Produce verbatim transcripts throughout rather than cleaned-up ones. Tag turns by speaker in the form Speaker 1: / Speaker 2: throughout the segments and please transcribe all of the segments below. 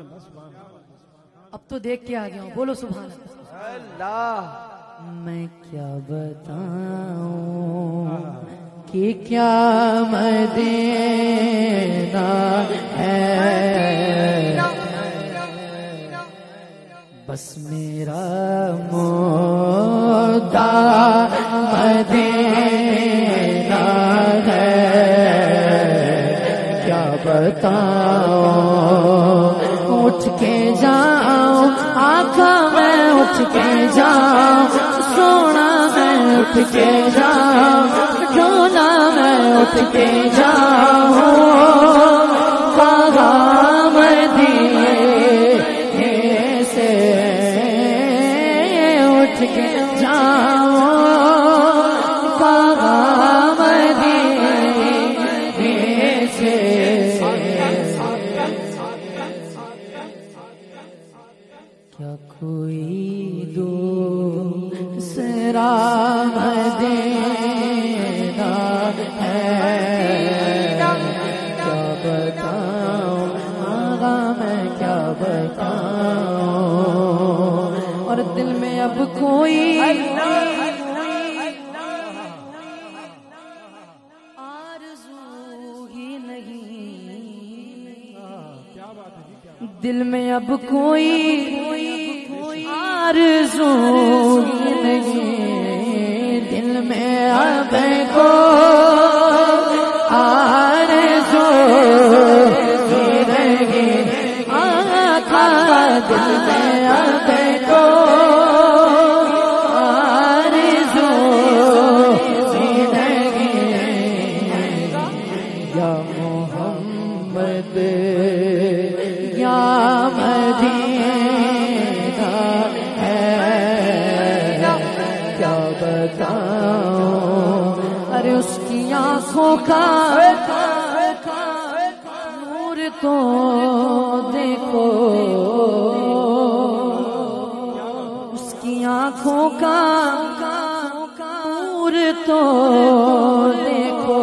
Speaker 1: اب تو دیکھ کے آ گیا ہوں، بولو سبحان اللہ۔ میں کیا بتاؤں کہ کیا مدینہ ہے، بس میرا مدعا مدینہ ہے، کیا بتاؤں اٹھ کے جاؤں آقا میں اٹھ کے جاؤں، سونا میں اٹھ کے جاؤں، ڈھولا میں اٹھ کے جاؤں، کہاں مدینے سے اٹھ کے جاؤں، کہاں مدینے سے کیا کوئی دوسرا مدینہ ہے، کیا بتاؤں آغا میں کیا بتاؤں، اور دل میں اب کوئی آرزو ہی نہیں، دل میں اب کوئی آرزو ہی نہیں، دل میں اب کو آرزو ہی نہیں، آقا دل میں اب کو آرزو ہی نہیں، یا محمد یا مدینہ بتاؤں، ارے اس کی آنکھوں کا نور تو دیکھو، اس کی آنکھوں کا نور تو دیکھو،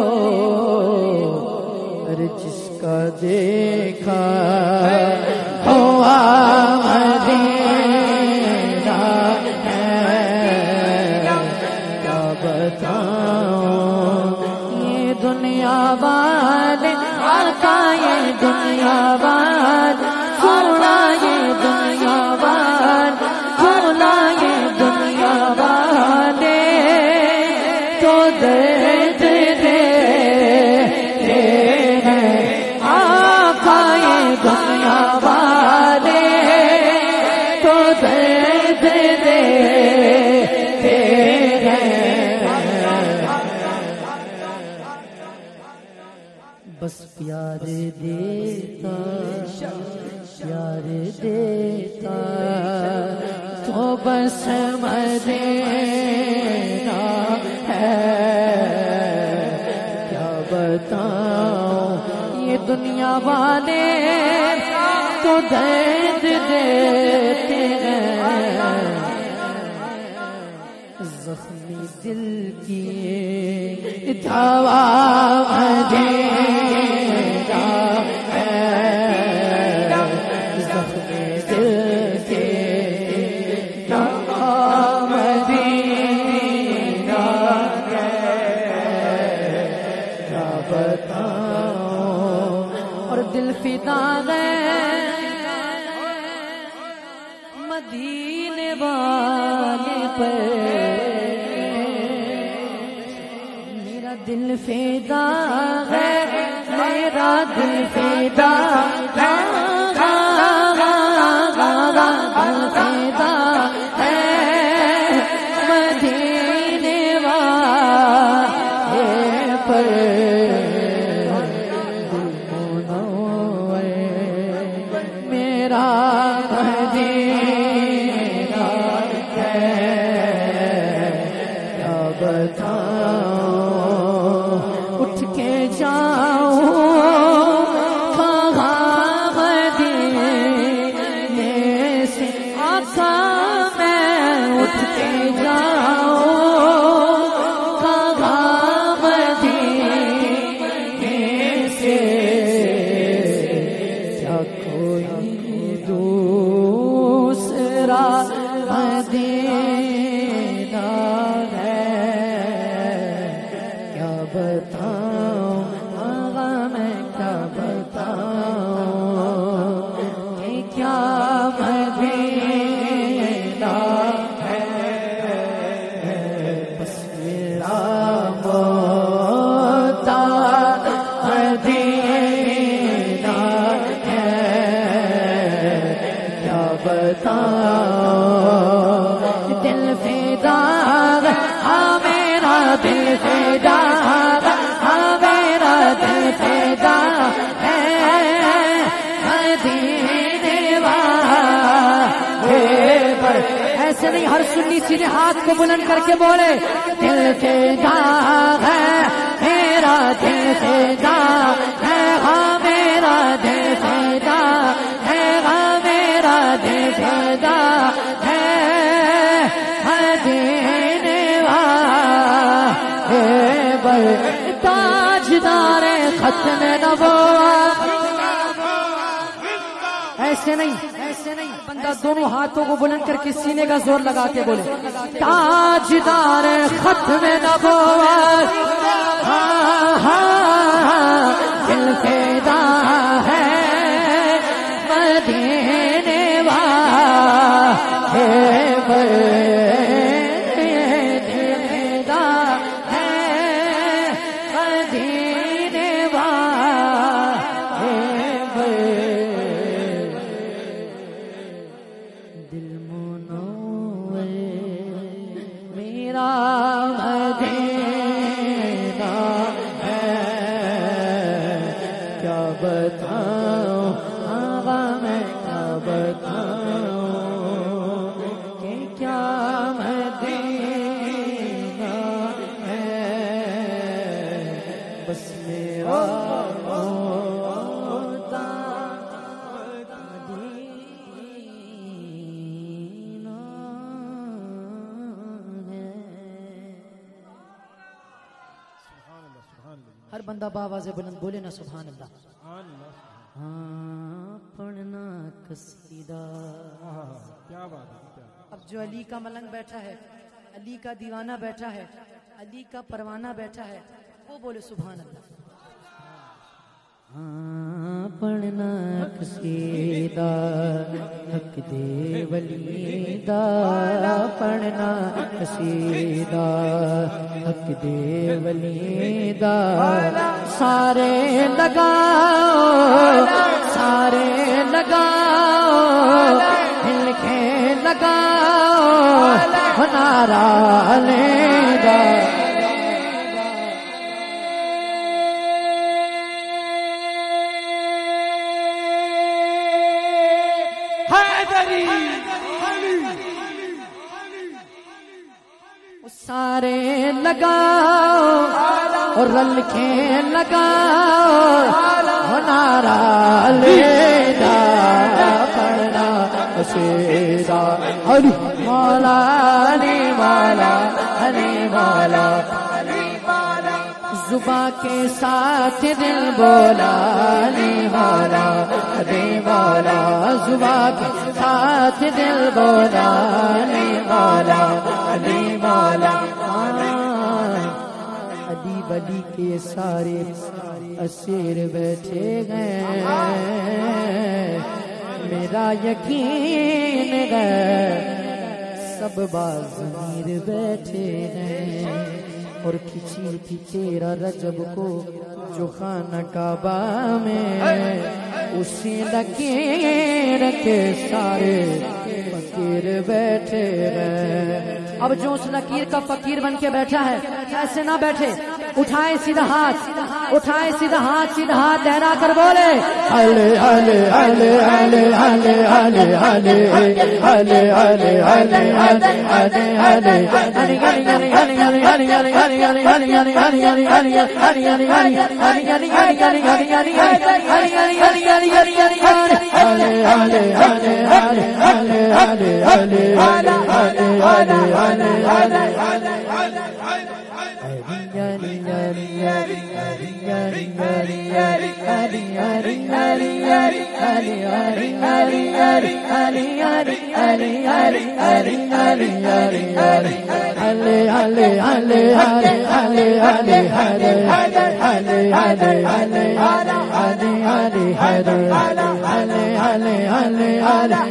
Speaker 1: ارے جس کا دیکھا ہوا مدینہ بتاؤں، یہ دنیا والے آقا یہ دنیا والے سونا، یہ دنیا والے سونا، یہ دنیا والے تو درد دیتے ہیں، آقا یہ دنیا والے تو درد دیتے ہیں، بس پیار دیتا پیار دیتا تو بس مدینہ ہے، کیا بتاؤں یہ دنیا والے تو درد دیتے ہیں، زخمی دل کی دوا مدینہ ہے، زخمی دل کی دوا مدینہ ہے، کیا بتاؤں اور دل فدا ہے مدینے والے پر، دل فدا ہے میرا دل فدا ہے، دل فدا ہے مدینے والے پر، دل منور میرا مدینہ ہے، کیا بتاؤں اٹھ کے جاؤں کہاں مدینے سے، آقا میں اٹھ کے جاؤں کہاں مدینے سے، کیا کوئی بتاؤں دل فدا ہاں میرا دل فدا ہاں میرا دل فدا ہے مدینے والے پر ایسے نہیں ہر سنی سیدھے ہاتھ کو بلند کر کے بولے دل فدا ہے میرا دل فدا ہے ہاں میرا دل فدا ہے ہاں میرا دل فدا ہے مدینے والے پر تاجدار ختم نبوت ایسے نہیں ایسے نہیں بندہ دونوں ہاتھوں کو بلند کر کے سینے کا زور لگا کے بولے تاجدار ختم نبوت ہاں ہاں دل فدا ہے مدینے والے پر دل فدا ہے مدینے والے پر دل منور میرا مدینہ ہے کیا بتاؤں آغا میں کیا بتاؤں کہ کیا مدینہ ہے بس میرا ہر بندہ باواز بلند بولے نا سبحان اللہ ہاں پڑھنا قصیدہ
Speaker 2: کیا بات ہے
Speaker 1: اب جو علی کا ملنگ بیٹھا ہے علی کا دیوانہ بیٹھا ہے علی کا پروانہ بیٹھا ہے وہ بولے سبحان اللہ ہاں پڑھنا قصیدہ حق دے ولی دا پڑھنا قصیدہ حق دے ولی دا سارے لگاؤ سارے لگاؤ مل کے لگاؤ نعرہ لیدا سارے لگاؤ اور رل کے لگاؤ نعرہ لیدا پڑھنا قصیدہ علی مولا علی مولا علی مولا زباں کے ساتھ دل بولا علی مولا علی مولا زباں کے ساتھ دل بولا علی مولا علی مولا علی ولی کے سارے اسیر بیٹھے گئے میرا یقین ہے سب باضمیر بیٹھے ہیں اور کھچی تھی تیرا رجب کو جو خانہ کعبہ میں اسی لکیر کے سارے فقیر بیٹھے ہیں اب جو اس لکیر کا فقیر بن کے بیٹھا ہے ایسے نہ بیٹھے اٹھائے سیدھا ہاتھ اٹھائے سیدھا ہاتھ سیدھا ہاتھ لہرا کر بولے ہلے ہلے ہلے ہلے ہلے ہلے ہلے ہلے ہلے ہلے ہلے ہلے ہلے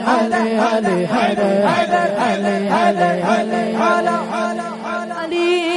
Speaker 1: علی